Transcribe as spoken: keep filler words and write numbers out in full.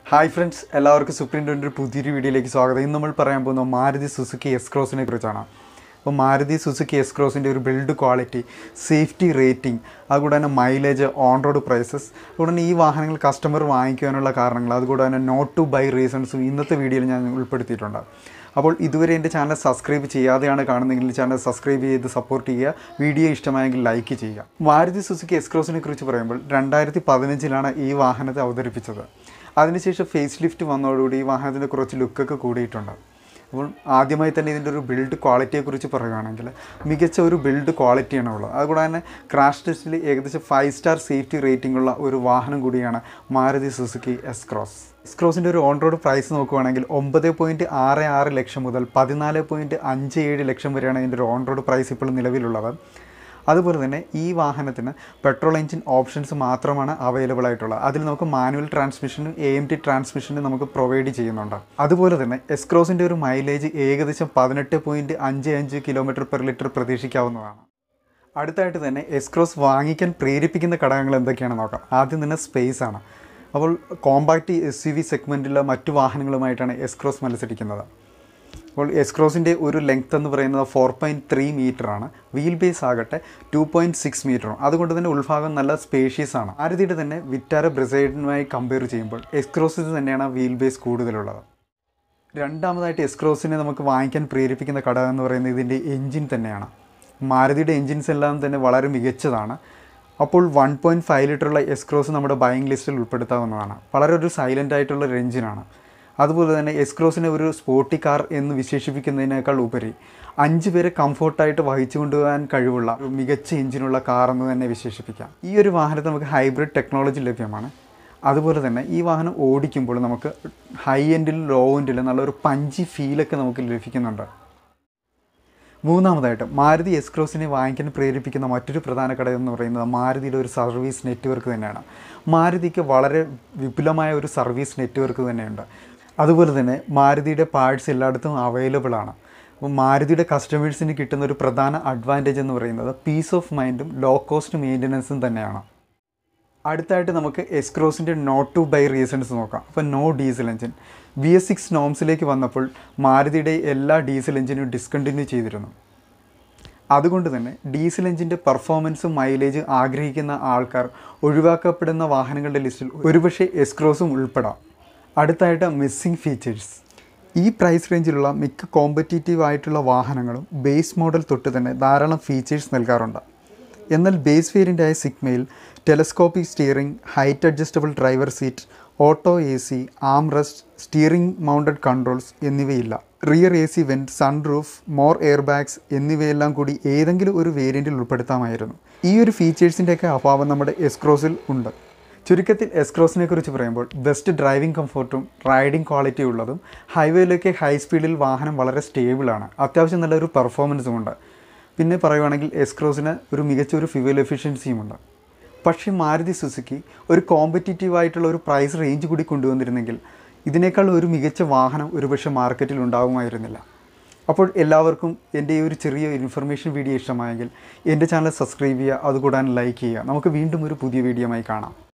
Hi friends, എല്ലാവർക്കും supreme ഒരു പുതിയൊരു വീഡിയോയിലേക്ക് സ്വാഗതം. ഇന്ന് നമ്മൾ പറയാൻ പോകുന്ന മാരുതി സുസുക്കി എസ്-ക്രോസിനെ കുറിച്ചാണ്. അപ്പോൾ മാരുതി സുസുക്കി എസ്-ക്രോസിൻ്റെ ഒരു ബിൽഡ് ക്വാളിറ്റി, സേഫ്റ്റി റേറ്റിംഗ്, അതുകൂടെ തന്നെ മൈലേജ്, ഓൺ റോഡ് പ്രൈസസ്, അതുകൂടെ തന്നെ ഈ വാഹനങ്ങൾ കസ്റ്റമർ വാങ്ങിക്കുവാനുള്ള കാരണങ്ങൾ, അതുകൂടെ തന്നെ നോട്ട് ടു ബൈ റീസൺസും ഇന്നത്തെ വീഡിയോയിൽ ഞാൻ ഉൾപ്പെടുത്തിയിട്ടുണ്ട്. അപ്പോൾ ഇതുവരെ എൻ്റെ ചാനൽ സബ്സ്ക്രൈബ് ചെയ്യാതെയാണ് കാണുന്നതെങ്കിൽ ചാനൽ സബ്സ്ക്രൈബ് ചെയ്ത് സപ്പോർട്ട് ചെയ്യുക. വീഡിയോ ഇഷ്ടമായെങ്കിൽ ലൈക്ക് ചെയ്യുക. മാരുതി സുസുക്കി എസ്-ക്രോസിനെ കുറിച്ച് പറയുമ്പോൾ രണ്ടായിരത്തി പതിനഞ്ചിലാണ് ഈ വാഹനത്തെ അവതരിപ്പിച്ചത്. അതിനുശേഷം ഫേസ് ലിഫ്റ്റ് വന്നതോടുകൂടി ഈ വാഹനത്തിൻ്റെ കുറച്ച് ലുക്കൊക്കെ കൂടിയിട്ടുണ്ട്. അപ്പോൾ ആദ്യമായി തന്നെ ഇതിൻ്റെ ഒരു ബിൽഡ് ക്വാളിറ്റിയെക്കുറിച്ച് പറയുകയാണെങ്കിൽ മികച്ച ഒരു ബിൽഡ് ക്വാളിറ്റിയാണ് ഉള്ളത്. അതുകൂടെ തന്നെ ക്രാഷ് ടെസ്റ്റിൽ ഏകദേശം ഫൈവ് സ്റ്റാർ സേഫ്റ്റി റേറ്റിംഗ് ഉള്ള ഒരു വാഹനം കൂടിയാണ് മാരുതി സുസുക്കി എസ്-ക്രോസ്. എസ്-ക്രോസിൻ്റെ ഒരു ഓൺ റോഡ് പ്രൈസ് നോക്കുകയാണെങ്കിൽ ഒമ്പത് പോയിൻറ്റ് ആറ് ആറ് ലക്ഷം മുതൽ പതിനാല് പോയിൻറ്റ് അഞ്ച് ഏഴ് ലക്ഷം വരെയാണ് ഇതിൻ്റെ ഒരു ഓൺ റോഡ് പ്രൈസ് ഇപ്പോൾ നിലവിലുള്ളത്. അതുപോലെ തന്നെ ഈ വാഹനത്തിന് പെട്രോൾ എഞ്ചിൻ ഓപ്ഷൻസ് മാത്രമാണ് അവൈലബിൾ ആയിട്ടുള്ളത്. അതിൽ നമുക്ക് മാനുവൽ ട്രാൻസ്മിഷനും എ എം ടി ട്രാൻസ്മിഷനും നമുക്ക് പ്രൊവൈഡ് ചെയ്യുന്നുണ്ട്. അതുപോലെ തന്നെ എസ്-ക്രോസിൻ്റെ ഒരു മൈലേജ് ഏകദേശം പതിനെട്ട് പോയിൻറ്റ് അഞ്ച് അഞ്ച് കിലോമീറ്റർ പെർ ലിറ്റർ പ്രതീക്ഷിക്കാവുന്നതാണ്. അടുത്തായിട്ട് തന്നെ എസ്-ക്രോസ് വാങ്ങിക്കാൻ പ്രേരിപ്പിക്കുന്ന ഘടകങ്ങൾ എന്തൊക്കെയാണെന്ന് നോക്കാം. ആദ്യം തന്നെ സ്പേസ് ആണ്. അപ്പോൾ കോമ്പാക്റ്റ് എസ് യു വി സെഗ്മെൻറ്റിലുള്ള മറ്റു വാഹനങ്ങളുമായിട്ടാണ് എസ്-ക്രോസ് മത്സരിക്കുന്നത്. അപ്പോൾ എസ്-ക്രോസിൻ്റെ ഒരു ലെങ്ത് എന്ന് പറയുന്നത് ഫോർ പോയിൻറ്റ് ത്രീ മീറ്ററാണ്. വീൽ ബേസ് ആകട്ടെ ടു പോയിൻറ്റ് സിക്സ് മീറ്ററും. അതുകൊണ്ട് തന്നെ ഉൾഭാഗം നല്ല സ്പേഷ്യസ് ആണ്. മാരുതിയുടെ തന്നെ വിറ്റാര ബ്രിസൈഡിനുമായി കമ്പയർ ചെയ്യുമ്പോൾ എസ്-ക്രോസിന് തന്നെയാണ് വീൽ ബേസ് കൂടുതലുള്ളത്. രണ്ടാമതായിട്ട് എസ്-ക്രോസിനെ നമുക്ക് വാങ്ങിക്കാൻ പ്രേരിപ്പിക്കുന്ന ഘടകം എന്ന് പറയുന്നത് ഇതിൻ്റെ എൻജിൻ തന്നെയാണ്. മാരുതിയുടെ എൻജിൻസ് എല്ലാം തന്നെ വളരെ മികച്ചതാണ്. അപ്പോൾ വൺ പോയിൻറ്റ് ഫൈവ് ലിറ്ററുള്ള എസ്-ക്രോസ് നമ്മുടെ ബൈയിങ് ലിസ്റ്റിൽ ഉൾപ്പെടുത്താവുന്നതാണ്. വളരെ ഒരു സൈലൻ്റ് ആയിട്ടുള്ള ഒരു എൻജിനാണ്. അതുപോലെ തന്നെ എസ്-ക്രോസിനെ ഒരു സ്പോർട്ടി കാർ എന്ന് വിശേഷിപ്പിക്കുന്നതിനേക്കാൾ ഉപരി അഞ്ച് പേരെ കംഫോർട്ടായിട്ട് വഹിച്ചു കൊണ്ടുപോകാൻ കഴിവുള്ള ഒരു മികച്ച എഞ്ചിനുള്ള കാർ എന്ന് തന്നെ വിശേഷിപ്പിക്കാം. ഈ ഒരു വാഹനത്തിൽ നമുക്ക് ഹൈബ്രിഡ് ടെക്നോളജി ലഭ്യമാണ്. അതുപോലെ തന്നെ ഈ വാഹനം ഓടിക്കുമ്പോൾ നമുക്ക് ഹൈ എൻഡിലും ലോ എൻഡിലും നല്ലൊരു പഞ്ചി ഫീലൊക്കെ നമുക്ക് ലഭിക്കുന്നുണ്ട്. മൂന്നാമതായിട്ട് മാരുതി എസ്-ക്രോസിനെ വാങ്ങിക്കാൻ പ്രേരിപ്പിക്കുന്ന മറ്റൊരു പ്രധാന ഘടകം എന്ന് പറയുന്നത് മാരുതിയുടെ ഒരു സർവീസ് നെറ്റ്വർക്ക് തന്നെയാണ്. മാരുതിക്ക് വളരെ വിപുലമായ ഒരു സർവീസ് നെറ്റ്വർക്ക് തന്നെയുണ്ട്. അതുപോലെ തന്നെ മാരുതിയുടെ പാർട്സ് എല്ലായിടത്തും അവൈലബിൾ ആണ്. അപ്പോൾ മാരുതിയുടെ കസ്റ്റമേഴ്സിന് കിട്ടുന്ന ഒരു പ്രധാന അഡ്വാൻറ്റേജ് എന്ന് പറയുന്നത് പീസ് ഓഫ് മൈൻഡും ലോ കോസ്റ്റ് മെയിൻ്റനൻസും തന്നെയാണ്. അടുത്തായിട്ട് നമുക്ക് എസ്-ക്രോസിൻ്റെ നോട്ട് ടു ബൈ റീസൺസ് നോക്കാം. അപ്പോൾ no diesel engine. B S six നോംസിലേക്ക് വന്നപ്പോൾ മാരുതിയുടെ എല്ലാ ഡീസൽ എഞ്ചിനും ഡിസ്കണ്ടിന്യൂ ചെയ്തിരുന്നു. അതുകൊണ്ട് തന്നെ ഡീസൽ എഞ്ചിൻ്റെ പെർഫോമൻസും മൈലേജ് ആഗ്രഹിക്കുന്ന ആൾക്കാർ ഒഴിവാക്കപ്പെടുന്ന വാഹനങ്ങളുടെ ലിസ്റ്റിൽ ഒരുപക്ഷെ എസ്-ക്രോസും ഉൾപ്പെടാം. അടുത്തായിട്ട് മിസ്സിംഗ് ഫീച്ചേഴ്സ്. ഈ പ്രൈസ് റേഞ്ചിലുള്ള മിക്ക കോമ്പറ്റീറ്റീവ് ആയിട്ടുള്ള വാഹനങ്ങളും ബേസ് മോഡൽ തൊട്ട് തന്നെ ധാരാളം ഫീച്ചേഴ്സ് നൽകാറുണ്ട്. എന്നാൽ ബേസ് വേരിയൻ്റായ സിഗ്മയിൽ telescopic steering, height adjustable driver seat, auto A C, arm rest, steering mounted controls എന്നിവയില്ല. Rear A C vent, sunroof, more air bags എന്നിവയെല്ലാം കൂടി ഏതെങ്കിലും ഒരു വേരിയൻറ്റിൽ ഉൾപ്പെടുത്താമായിരുന്നു. ഈ ഒരു ഫീച്ചേഴ്സിൻ്റെയൊക്കെ അഭാവം നമ്മുടെ എസ്-ക്രോസിൽ ഉണ്ട്. ചുരുക്കത്തിൽ എസ്-ക്രോസിനെ കുറിച്ച് പറയുമ്പോൾ ബെസ്റ്റ് ഡ്രൈവിംഗ് കംഫോർട്ടും റൈഡിംഗ് ക്വാളിറ്റി ഉള്ളതും ഹൈവേയിലൊക്കെ ഹൈ സ്പീഡിൽ വാഹനം വളരെ സ്റ്റേബിളാണ്. അത്യാവശ്യം നല്ലൊരു പെർഫോമൻസും ഉണ്ട്. പിന്നെ പറയുവാണെങ്കിൽ എസ്-ക്രോസിന് ഒരു മികച്ച ഒരു ഫ്യൂവൽ എഫിഷ്യൻസിയുമുണ്ട്. പക്ഷേ മാരുതി സുസുക്കി ഒരു കോമ്പറ്റീറ്റീവ് ആയിട്ടുള്ള ഒരു പ്രൈസ് റേഞ്ച് കൂടി കൊണ്ടുവന്നിരുന്നെങ്കിൽ ഇതിനേക്കാൾ ഒരു മികച്ച വാഹനം ഒരുപക്ഷെ മാർക്കറ്റിൽ ഉണ്ടാകുമായിരുന്നില്ല. അപ്പോൾ എല്ലാവർക്കും എൻ്റെ ഈ ഒരു ചെറിയ ഇൻഫർമേഷൻ വീഡിയോ ഇഷ്ടമായെങ്കിൽ എൻ്റെ ചാനൽ സബ്സ്ക്രൈബ് ചെയ്യുക, അതുകൂടാൻ ലൈക്ക് ചെയ്യുക. നമുക്ക് വീണ്ടും ഒരു പുതിയ വീഡിയോയുമായി കാണാം.